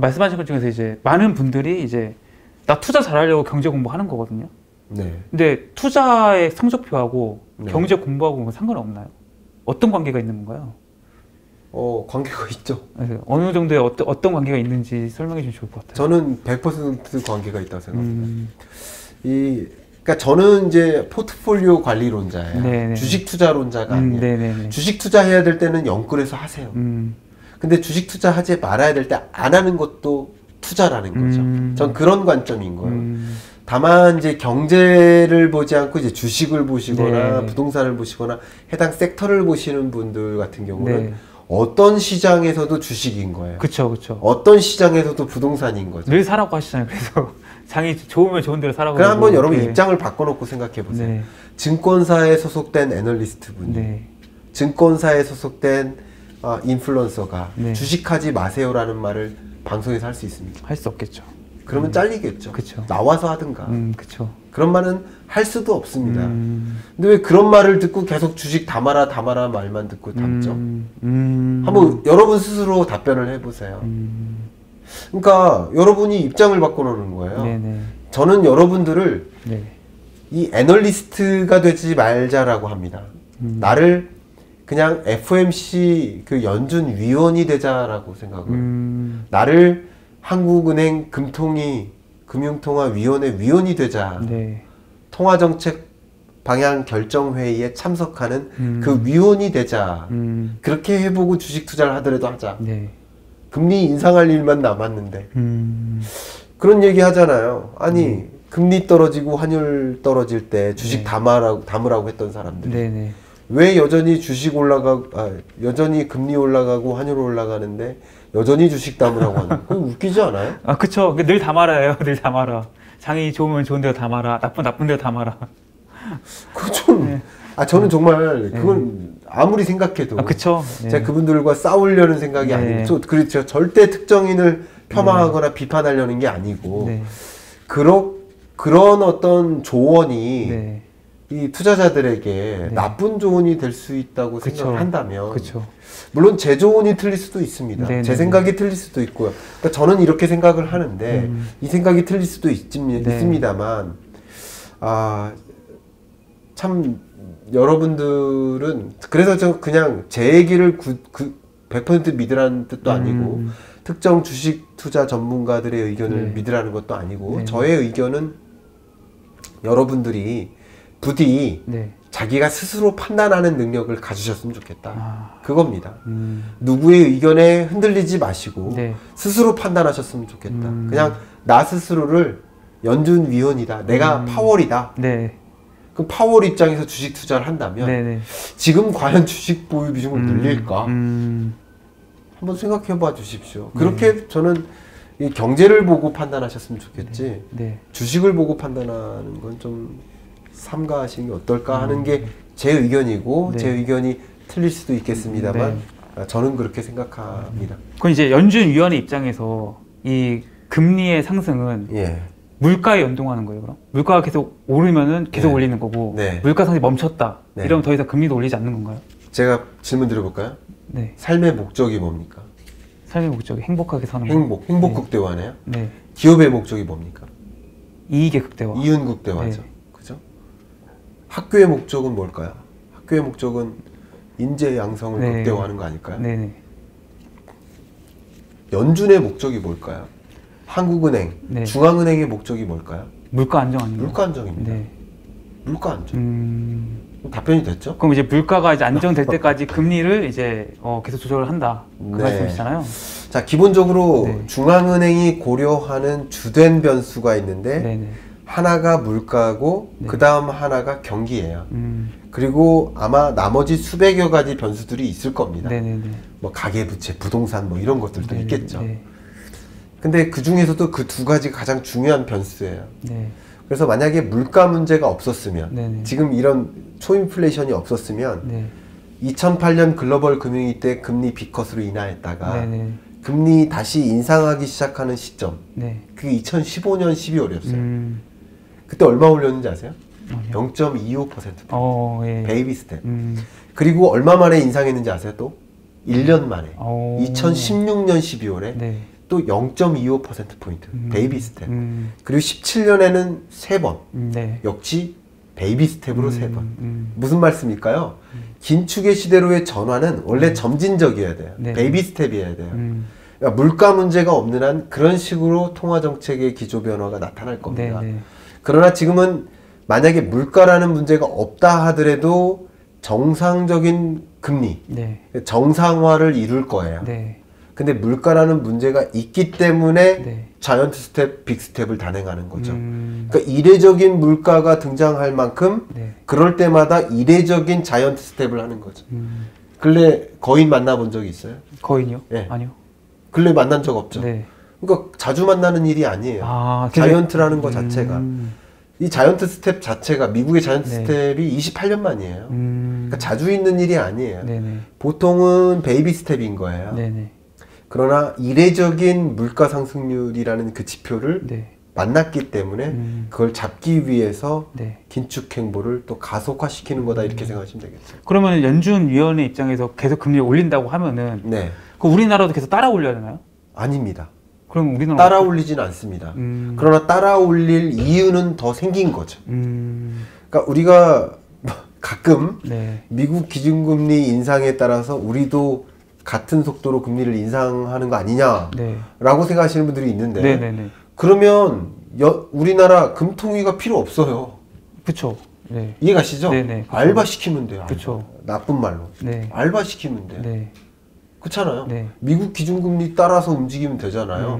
말씀하신 것 중에서 이제 많은 분들이 이제 나 투자 잘하려고 경제 공부하는 거거든요. 네. 근데 투자의 성적표하고 네. 경제 공부하고 상관 없나요? 어떤 관계가 있는 건가요? 관계가 있죠. 어느 정도의 어떤 관계가 있는지 설명해 주시면 좋을 것 같아요. 저는 100% 관계가 있다고 생각합니다. 그러니까 저는 이제 포트폴리오 관리론자예요. 네네. 주식 투자론자가 아니에요. 네네네. 주식 투자해야 될 때는 영끌에서 하세요. 근데 주식 투자하지 말아야 될 때 안 하는 것도 투자라는 거죠. 전 그런 관점인 거예요. 다만 이제 경제를 보지 않고 이제 주식을 보시거나 네. 부동산을 보시거나 해당 섹터를 보시는 분들 같은 경우는 네. 어떤 시장에서도 주식인 거예요. 그쵸, 그쵸. 어떤 시장에서도 부동산인 거죠. 늘 사라고 하시잖아요. 그래서 장이 좋으면 좋은 대로 사라고. 그럼 한번 여러분 네. 입장을 바꿔놓고 생각해 보세요. 네. 증권사에 소속된 애널리스트 분이, 네. 증권사에 소속된 인플루언서가 네. 주식하지 마세요라는 말을 방송에서 할 수 있습니까? 할 수 없겠죠. 그러면 잘리겠죠. 그쵸. 나와서 하든가. 그쵸. 그런 말은 할 수도 없습니다. 근데 왜 그런 말을 듣고 계속 주식 담아라 담아라 말만 듣고 담죠? 한번 여러분 스스로 답변을 해보세요. 그러니까 여러분이 입장을 바꿔놓는 거예요. 네네. 저는 여러분들을 네. 이 애널리스트가 되지 말자라고 합니다. 나를 그냥 FOMC 그 연준 위원이 되자라고 생각을. 나를 한국은행 금융통화위원회 위원이 되자. 네. 통화정책 방향 결정회의에 참석하는 그 위원이 되자. 그렇게 해보고 주식 투자를 하더라도 하자. 네. 금리 인상할 일만 남았는데. 그런 얘기 하잖아요. 아니 금리 떨어지고 환율 떨어질 때 주식 네. 담으라고 했던 사람들이 네네. 왜 여전히 여전히 금리 올라가고 환율 올라가는데 여전히 주식 담으라고 하는 거 웃기지 않아요? 아, 그쵸. 늘 담아라요. 늘 담아라. 장이 좋으면 좋은 대로 담아라. 나쁜 대로 담아라. 그거 좀, 저는 정말 그건 아무리 생각해도. 그쵸. 네. 제가 그분들과 싸우려는 생각이 네. 아니고, 그렇죠. 절대 특정인을 폄하하거나 비판하려는 게 아니고, 네. 그런 어떤 조언이 네. 이 투자자들에게 네. 나쁜 조언이 될 수 있다고 그쵸. 생각을 한다면, 그쵸. 물론 제 조언이 틀릴 수도 있습니다. 네네네. 제 생각이 틀릴 수도 있고요. 그러니까 저는 이렇게 생각을 하는데 이 생각이 틀릴 수도 있습니다만 참 여러분들은 그래서 저 그냥 제 얘기를 100% 믿으라는 뜻도 아니고 특정 주식 투자 전문가들의 의견을 네. 믿으라는 것도 아니고 네. 저의 의견은 여러분들이 부디 네. 자기가 스스로 판단하는 능력을 가지셨으면 좋겠다. 그겁니다. 누구의 의견에 흔들리지 마시고 네. 스스로 판단하셨으면 좋겠다. 그냥 나 스스로를 연준 위원이다. 내가 파월이다. 네. 그럼 파월 입장에서 주식 투자를 한다면 네네. 지금 과연 주식 보유 비중을 늘릴까? 한번 생각해 봐 주십시오. 그렇게 저는 이 경제를 보고 판단하셨으면 좋겠지. 네. 주식을 보고 판단하는 건 좀 삼가하시는 게 어떨까 하는 게 제 의견이고 네. 제 의견이 틀릴 수도 있겠습니다만 네. 저는 그렇게 생각합니다. 그럼 이제 연준위원회 입장에서 이 금리의 상승은 예. 물가에 연동하는 거예요, 그럼? 물가가 계속 오르면은 계속 네. 올리는 거고, 네. 물가 상승이 멈췄다. 네. 이러면 더 이상 금리도 올리지 않는 건가요? 제가 질문 드려볼까요? 네. 삶의 목적이 뭡니까? 삶의 목적이 행복하게 사는 거. 행복 네. 극대화네요. 네. 기업의 목적이 뭡니까? 이익의 극대화. 이윤 극대화죠. 네. 그죠? 학교의 목적은 뭘까요? 학교의 목적은 인재 양성을 네. 극대화하는 거 아닐까요? 네네. 연준의 목적이 뭘까요? 한국은행, 네. 중앙은행의 목적이 뭘까요? 물가 안정 아닌가요? 물가 안정입니다. 네. 물가 안정. 답변이 됐죠? 그럼 이제 물가가 이제 안정될 때까지 금리를 이제 계속 조절을 한다. 그 네. 말씀이시잖아요. 자, 기본적으로 네. 중앙은행이 고려하는 주된 변수가 있는데 네네. 하나가 물가고 네. 그 다음 하나가 경기예요. 음. 그리고 아마 나머지 수백여 가지 변수들이 있을 겁니다. 네네네. 뭐 가계부채, 부동산 뭐 이런 것들도 네네. 있겠죠. 네. 근데 그 중에서도 그 두 가지가 가장 중요한 변수예요. 네. 그래서 만약에 물가 문제가 없었으면 네네. 지금 이런 초인플레이션이 없었으면 네. 2008년 글로벌 금융위기 때 금리 B컷으로 인하했다가 네네. 금리 다시 인상하기 시작하는 시점 네. 그게 2015년 12월이었어요. 그때 얼마 올렸는지 아세요? 아니요. 0.25%. 예. 베이비 스텝. 그리고 얼마 만에 인상했는지 아세요 또? 1년 만에. 2016년 12월에 네. 또 0.25%포인트 베이비 스텝. 그리고 17년에는 3번. 네. 역시 베이비 스텝으로 3번. 무슨 말씀일까요? 긴축의 시대로의 전환은 원래 점진적이어야 돼요. 네. 베이비 스텝이어야 돼요. 그러니까 물가 문제가 없는 한 그런 식으로 통화정책의 기조 변화가 나타날 겁니다. 네. 네. 그러나 지금은 만약에 물가라는 문제가 없다 하더라도 정상적인 금리, 네. 정상화를 이룰 거예요. 네. 근데 물가라는 문제가 있기 때문에 네. 자이언트 스텝, 빅 스텝을 단행하는 거죠. 그러니까 이례적인 물가가 등장할 만큼 네. 그럴 때마다 이례적인 자이언트 스텝을 하는 거죠. 근래 거인 만나본 적이 있어요? 거인이요? 네. 아니요. 근래 만난 적 없죠. 네. 그러니까 자주 만나는 일이 아니에요. 아, 자이언트라는 거 자체가. 이 자이언트 스텝 자체가 미국의 자이언트 네. 스텝이 28년 만이에요. 그러니까 자주 있는 일이 아니에요. 네네. 보통은 베이비 스텝인 거예요. 네네. 그러나 이례적인 물가 상승률이라는 그 지표를 네. 만났기 때문에 그걸 잡기 위해서 네. 긴축 행보를 또 가속화시키는 거다 이렇게 생각하시면 되겠죠. 그러면 연준 위원회 입장에서 계속 금리를 올린다고 하면은 네, 그 우리나라도 계속 따라 올려야 되나요? 아닙니다. 그럼 우리나라 따라 올리진 않습니다. 그러나 따라 올릴 이유는 더 생긴 거죠. 그러니까 우리가 가끔 네. 미국 기준금리 인상에 따라서 우리도 같은 속도로 금리를 인상하는 거 아니냐라고 네. 생각하시는 분들이 있는데 네네네. 그러면 우리나라 금통위가 필요 없어요. 그쵸. 네. 이해가시죠? 네네. 그쵸. 알바 시키면 돼요. 알바. 그쵸. 나쁜 말로. 네. 알바 시키면 돼요. 네. 그렇잖아요. 네. 미국 기준금리 따라서 움직이면 되잖아요.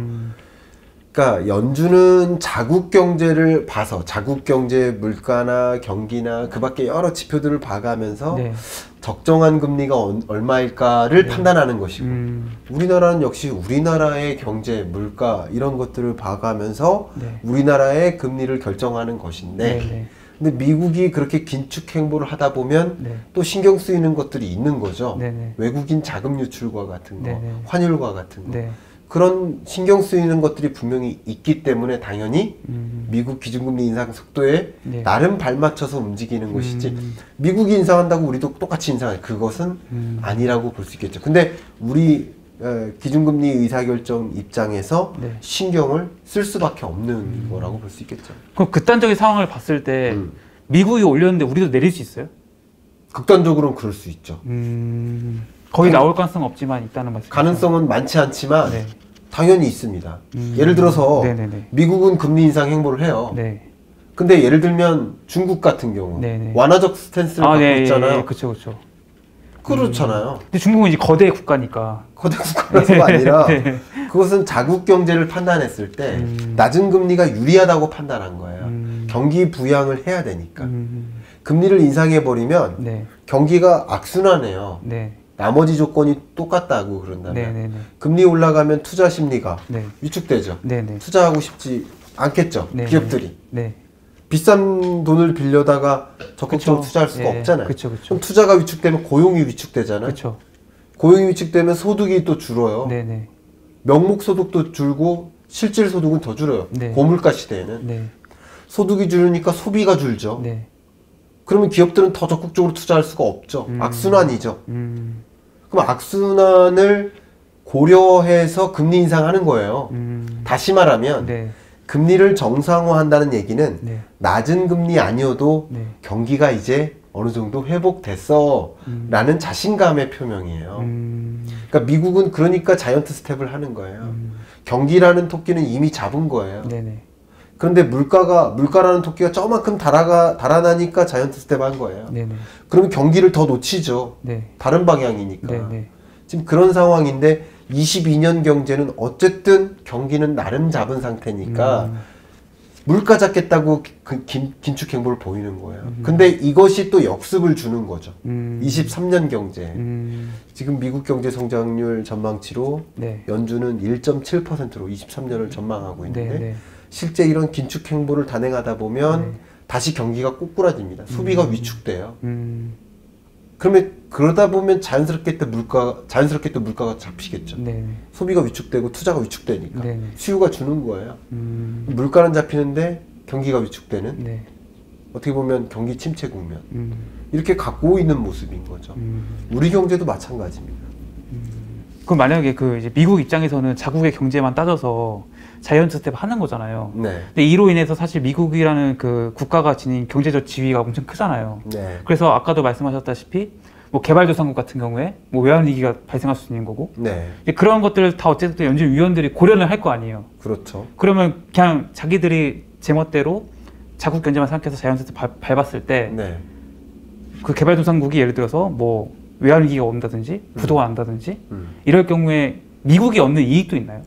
그러니까 연준은 자국 경제를 봐서 자국 경제 물가나 경기나 그 밖에 여러 지표들을 봐가면서 네. 적정한 금리가 얼마일까를 네. 판단하는 것이고 우리나라는 역시 우리나라의 경제, 물가 이런 것들을 봐가면서 네. 우리나라의 금리를 결정하는 것인데 네. 네. 근데 미국이 그렇게 긴축 행보를 하다 보면 네. 또 신경 쓰이는 것들이 있는 거죠. 네네. 외국인 자금 유출과 같은 거, 네네. 환율과 같은 거. 네. 그런 신경 쓰이는 것들이 분명히 있기 때문에 당연히 미국 기준금리 인상 속도에 네. 나름 발맞춰서 움직이는 것이지 미국이 인상한다고 우리도 똑같이 인상해 그것은 아니라고 볼 수 있겠죠. 근데 우리 기준금리 의사결정 입장에서 네. 신경을 쓸 수밖에 없는 거라고 볼 수 있겠죠. 그럼 극단적인 상황을 봤을 때 미국이 올렸는데 우리도 내릴 수 있어요? 극단적으로는 그럴 수 있죠. 거의 나올 가능성은 없지만 있다는 말씀이죠. 가능성은 많지 않지만 네. 당연히 있습니다. 예를 들어서 네네네. 미국은 금리 인상 행보를 해요. 네. 근데 예를 들면 중국 같은 경우 네네. 완화적 스탠스를 갖고 네, 있잖아요. 예, 그렇죠, 그렇죠. 그렇잖아요. 근데 중국은 이제 거대 국가니까. 거대 국가라서가 아니라 네. 그것은 자국 경제를 판단했을 때 낮은 금리가 유리하다고 판단한 거예요. 경기 부양을 해야 되니까. 금리를 인상해 버리면 네. 경기가 악순환해요. 네. 나머지 조건이 똑같다고 그런다면 네네네. 금리 올라가면 투자 심리가 네. 위축되죠. 네네. 투자하고 싶지 않겠죠. 네네. 기업들이. 네. 비싼 돈을 빌려다가 적극적으로 그쵸. 투자할 수가 예, 없잖아요. 그쵸, 그쵸. 그럼 투자가 위축되면 고용이 위축되잖아요. 그렇죠. 고용이 위축되면 소득이 또 줄어요. 네네. 명목 소득도 줄고 실질 소득은 더 줄어요. 네. 고물가 시대에는 네. 소득이 줄으니까 소비가 줄죠. 네. 그러면 기업들은 더 적극적으로 투자할 수가 없죠. 악순환이죠. 그럼 악순환을 고려해서 금리 인상하는 거예요. 다시 말하면 네. 금리를 정상화한다는 얘기는 네. 낮은 금리 아니어도 네. 경기가 이제 어느 정도 회복됐어 라는 자신감의 표명이에요. 그러니까 미국은 그러니까 자이언트 스텝을 하는 거예요. 경기라는 토끼는 이미 잡은 거예요. 네네. 그런데 물가라는 토끼가 저만큼 달아나니까 자이언트 스텝 한 거예요. 네네. 그러면 경기를 더 놓치죠. 네. 다른 방향이니까. 네네. 지금 그런 상황인데 22년 경제는 어쨌든 경기는 나름 잡은 상태니까 물가 잡겠다고 긴축 행보를 보이는 거예요. 근데 이것이 또 역습을 주는 거죠. 23년 경제. 지금 미국 경제 성장률 전망치로 네. 연준은 1.7%로 23년을 전망하고 있는데 네. 실제 이런 긴축 행보를 단행하다 보면 네. 다시 경기가 꼬꾸라집니다. 소비가 위축돼요. 그러면 그러다 보면 자연스럽게 또 물가가 잡히겠죠. 네. 소비가 위축되고 투자가 위축되니까 네네. 수요가 주는 거예요. 물가는 잡히는데 경기가 위축되는 네. 어떻게 보면 경기 침체 국면 이렇게 갖고 있는 모습인 거죠. 우리 경제도 마찬가지입니다. 그럼 만약에 그 이제 미국 입장에서는 자국의 경제만 따져서 자이언트 스텝 하는 거잖아요. 네. 근데 이로 인해서 사실 미국이라는 그 국가가 지닌 경제적 지위가 엄청 크잖아요. 네. 그래서 아까도 말씀하셨다시피 뭐 개발도상국 같은 경우에 뭐 외환 위기가 발생할 수 있는 거고. 네. 이제 그런 것들을 다 어쨌든 연준위원들이 고려를 할 거 아니에요. 그렇죠. 그러면 그냥 자기들이 제멋대로 자국 경제만 생각해서 자이언트 스텝 밟았을 때 네. 그 개발도상국이 예를 들어서 뭐 외환 위기가 온다든지 부도가 난다든지 이럴 경우에 미국이 얻는 이익도 있나요?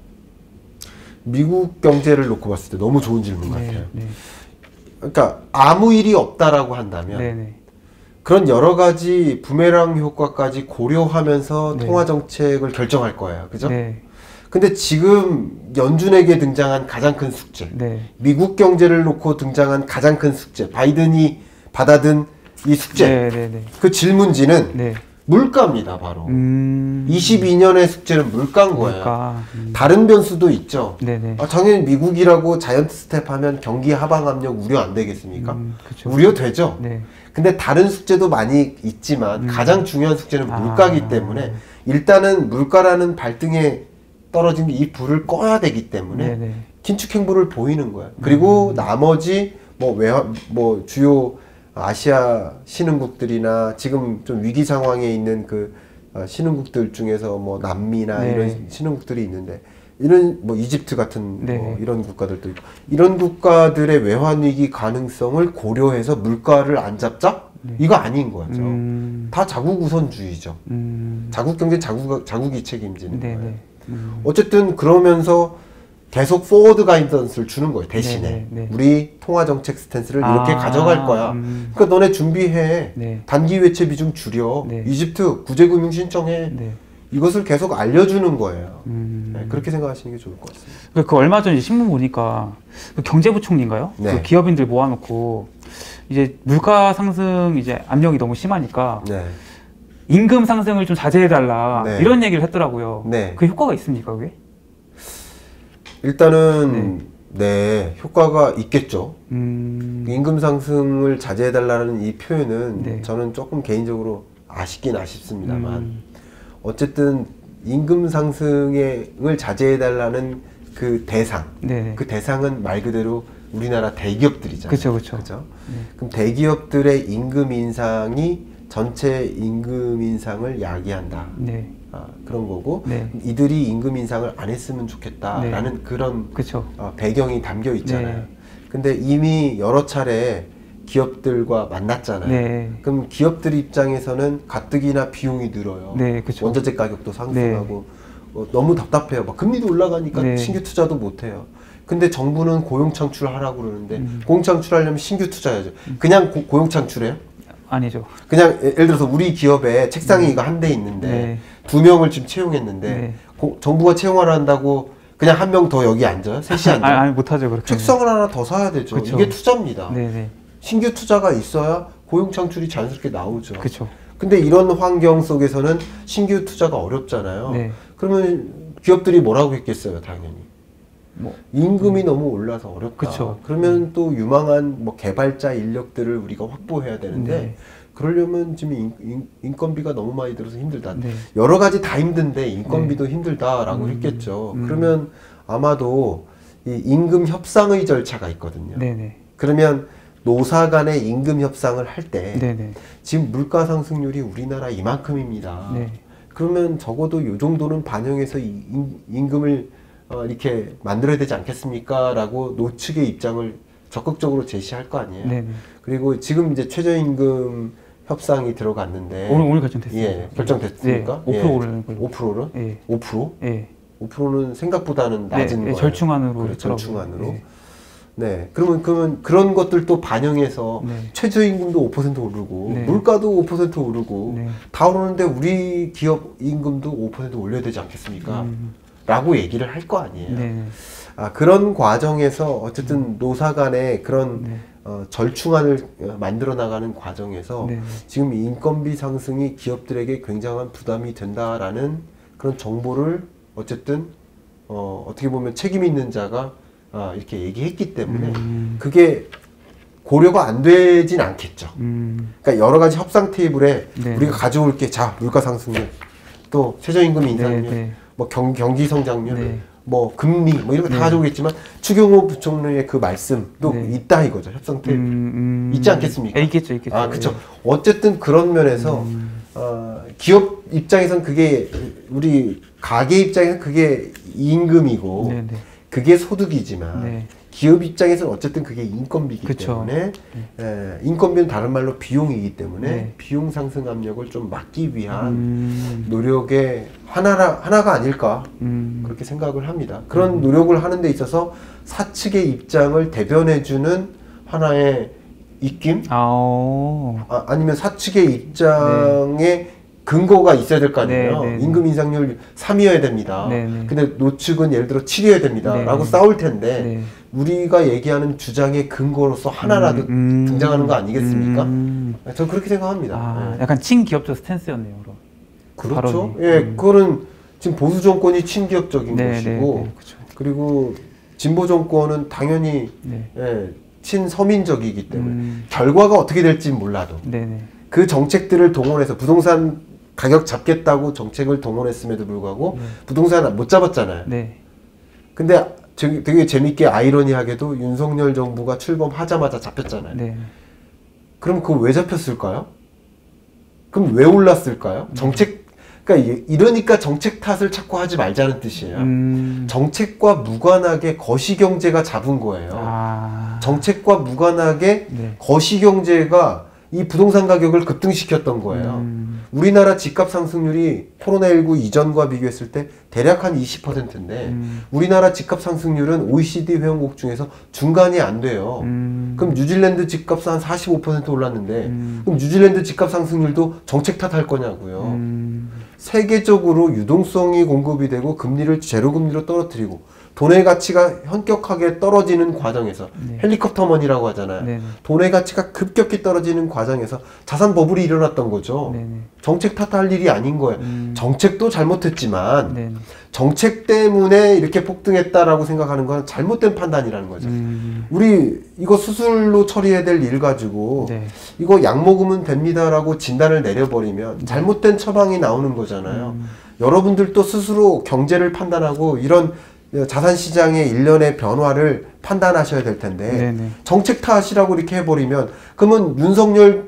미국 경제를 놓고 봤을 때 너무 좋은 질문 같아요. 네. 그러니까 아무 일이 없다라고 한다면 네네. 그런 여러 가지 부메랑 효과까지 고려하면서 네. 통화 정책을 결정할 거예요. 그죠? 네. 근데 지금 연준에게 등장한 가장 큰 숙제, 네. 미국 경제를 놓고 등장한 가장 큰 숙제, 바이든이 받아든 이 숙제, 네네네. 그 질문지는 네. 물가입니다, 바로. 22년의 숙제는 물가인 거예요. 물가. 다른 변수도 있죠. 네네. 당연히 미국이라고 자이언트 스텝 하면 경기 하방 압력 우려 안 되겠습니까? 그쵸. 우려되죠. 네. 근데 다른 숙제도 많이 있지만 가장 중요한 숙제는 물가이기 때문에 일단은 물가라는 발등에 떨어진 이 불을 꺼야 되기 때문에 네네. 긴축 행보를 보이는 거야. 그리고 나머지 뭐 주요 아시아 신흥국들이나 지금 좀 위기 상황에 있는 그 신흥국들 중에서 뭐 남미나 네. 이런 신흥국들이 있는데 이런 뭐 이집트 같은 네. 뭐 이런 국가들도 있고 이런 국가들의 외환 위기 가능성을 고려해서 물가를 안 잡자? 이거 아닌 거죠. 다 자국 우선주의죠. 자국 경제 자국이 책임지는 네네. 거예요. 어쨌든 그러면서 계속 포워드 가이던스를 주는 거예요. 대신에 네. 우리 통화 정책 스탠스를 이렇게 가져갈 거야. 그러니까 너네 준비해. 네. 단기 외채 비중 줄여. 네. 이집트 구제금융 신청해. 네. 이것을 계속 알려주는 거예요. 네, 그렇게 생각하시는 게 좋을 것 같습니다. 그 얼마 전에 신문 보니까 그 경제부총리인가요? 네. 그 기업인들 모아놓고 이제 물가 상승 이제 압력이 너무 심하니까 네. 임금 상승을 좀 자제해달라 네. 이런 얘기를 했더라고요. 네. 그 효과가 있습니까, 그게? 일단은 네, 효과가 있겠죠. 음. 임금 상승을 자제해달라는 이 표현은 네. 저는 조금 개인적으로 아쉽긴 아쉽습니다만 어쨌든 임금 상승을 자제해달라는 그 대상, 네네. 그 대상은 말 그대로 우리나라 대기업들이잖아요. 그쵸. 네. 그럼 대기업들의 임금 인상이 전체 임금 인상을 야기한다. 네. 그런 거고 네. 이들이 임금 인상을 안 했으면 좋겠다라는 그런 그쵸. 배경이 담겨 있잖아요. 네. 근데 이미 여러 차례 기업들과 만났잖아요. 네. 그럼 기업들 입장에서는 가뜩이나 비용이 늘어요. 네, 그쵸. 원자재 가격도 상승하고 너무 답답해요. 막 금리도 올라가니까 네. 신규 투자도 못 해요. 근데 정부는 고용 창출하라고 그러는데 고용 창출하려면 신규 투자해야죠. 그냥 고용 창출해요? 아니죠. 그냥 예를 들어서 우리 기업에 책상이 이거 한 대 있는데 네. 2명을 지금 채용했는데 네. 정부가 채용하라 한다고 그냥 한 명 더 여기 앉아요? 셋이 앉아요? 아니 못하죠, 그렇게. 책상을 하나 더 사야 되죠. 그쵸. 이게 투자입니다. 네네. 신규 투자가 있어야 고용 창출이 자연스럽게 나오죠. 그쵸. 근데 이런 환경 속에서는 신규 투자가 어렵잖아요. 네. 그러면 기업들이 뭐라고 했겠어요, 당연히. 뭐. 임금이 너무 올라서 어렵다. 그쵸. 그러면 또 유망한 뭐 개발자 인력들을 우리가 확보해야 되는데 네. 그러려면 지금 인건비가 너무 많이 들어서 힘들다. 네. 여러 가지 다 힘든데 인건비도 힘들다라고 했겠죠. 그러면 아마도 이 임금 협상의 절차가 있거든요. 네네. 그러면 노사 간의 임금 협상을 할 때 네네. 지금 물가 상승률이 우리나라 이만큼입니다. 네. 그러면 적어도 이 정도는 반영해서 임금을 이렇게 만들어야 되지 않겠습니까? 라고 노측의 입장을 적극적으로 제시할 거 아니에요. 네네. 그리고 지금 이제 최저임금 협상이 들어갔는데 오늘 결정됐어요. 예, 결정됐습니까? 네, 5% 오르는 걸로. 5%는? 예. 5%? 예. 5%는 생각보다는 낮은 거예요. 절충안으로. 그래, 했더라고요. 절충안으로. 예. 네, 그러면 그런 것들도 반영해서 네. 최저임금도 5% 오르고 네. 물가도 5% 오르고 네. 다 오르는데 우리 기업 임금도 5% 올려야 되지 않겠습니까? 라고 얘기를 할 거 아니에요. 네. 그런 과정에서 어쨌든 노사 간의 그런 네. 절충안을 만들어 나가는 과정에서 네. 지금 인건비 상승이 기업들에게 굉장한 부담이 된다라는 그런 정보를 어쨌든 어떻게 보면 책임 있는 자가 이렇게 얘기했기 때문에 그게 고려가 안 되진 않겠죠. 그러니까 여러 가지 협상 테이블에 네. 우리가 가져올 게 자 물가 상승률. 또 최저임금 인상률, 네, 네. 뭐 경기 성장률, 네. 뭐 금리 뭐 이런 거 다 네. 가져오겠지만 추경호 부총리의 그 말씀도 네. 있다 이거죠. 협상태 있지 않겠습니까? 있겠죠, 있겠죠. 아, 그렇죠. 네. 어쨌든 그런 면에서 기업 입장에선 그게 우리 가게 입장에선 그게 임금이고 네, 네. 그게 소득이지만 네. 기업 입장에서는 어쨌든 그게 인건비이기 그쵸. 때문에 인건비는 다른 말로 비용이기 때문에 네. 비용 상승 압력을 좀 막기 위한 노력의 하나가 아닐까 그렇게 생각을 합니다. 그런 노력을 하는 데 있어서 사측의 입장을 대변해주는 하나의 입김? 아니면 사측의 입장에 근거가 있어야 될 거 아니에요. 네, 네, 임금 인상률 3이어야 됩니다. 네, 네. 근데 노측은 예를 들어 7이어야 됩니다. 네, 라고 네. 싸울 텐데 네. 우리가 얘기하는 주장의 근거로서 하나라도 등장하는 거 아니겠습니까? 저는 그렇게 생각합니다. 약간 친기업적 스탠스였네요, 그럼. 그렇죠. 발언이. 예, 그거는 지금 보수 정권이 친기업적인 네, 것이고, 네, 네, 그렇죠. 그리고 진보 정권은 당연히 네. 친서민적이기 때문에 결과가 어떻게 될지 몰라도 네, 네. 그 정책들을 동원해서 부동산 가격 잡겠다고 정책을 동원했음에도 불구하고 부동산 못 잡았잖아요. 네. 근데 되게 재밌게 아이러니하게도 윤석열 정부가 출범하자마자 잡혔잖아요. 네. 그럼 그거 왜 잡혔을까요? 그럼 왜 올랐을까요? 그러니까 이러니까 정책 탓을 자꾸 하지 말자는 뜻이에요. 정책과 무관하게 거시경제가 잡은 거예요. 정책과 무관하게 네. 거시경제가 이 부동산 가격을 급등시켰던 거예요. 우리나라 집값 상승률이 코로나19 이전과 비교했을 때 대략 한 20%인데 우리나라 집값 상승률은 OECD 회원국 중에서 중간이 안 돼요. 그럼 뉴질랜드 집값은 한 45% 올랐는데 그럼 뉴질랜드 집값 상승률도 정책 탓할 거냐고요. 세계적으로 유동성이 공급이 되고 금리를 제로금리로 떨어뜨리고 돈의 가치가 현격하게 떨어지는 과정에서 헬리콥터 머니라고 하잖아요. 네. 돈의 가치가 급격히 떨어지는 과정에서 자산 버블이 일어났던 거죠. 네. 정책 탓할 일이 아닌 거예요. 정책도 잘못했지만 네. 정책 때문에 이렇게 폭등했다라고 생각하는 건 잘못된 판단이라는 거죠. 우리 이거 수술로 처리해야 될 일 가지고 네. 이거 약 먹으면 됩니다라고 진단을 내려버리면 잘못된 처방이 나오는 거잖아요. 여러분들도 스스로 경제를 판단하고 이런 자산시장의 일련의 변화를 판단하셔야 될 텐데 네네. 정책 탓이라고 이렇게 해버리면 그러면 윤석열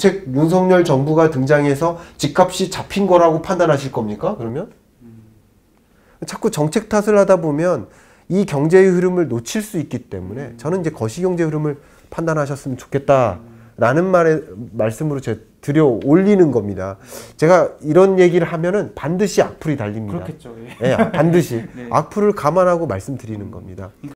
정부가 등장해서 집값이 잡힌 거라고 판단하실 겁니까? 그러면? 자꾸 정책 탓을 하다 보면 이 경제의 흐름을 놓칠 수 있기 때문에 저는 이제 거시경제 흐름을 판단하셨으면 좋겠다라는 말씀으로 제가 들여 올리는 겁니다. 제가 이런 얘기를 하면은 반드시 악플이 달립니다. 그렇겠죠. 예, 반드시 네. 악플을 감안하고 말씀드리는 겁니다.